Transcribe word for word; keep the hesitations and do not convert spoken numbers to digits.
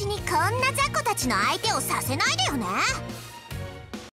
にこんな雑魚たちの相手をさせないでよね。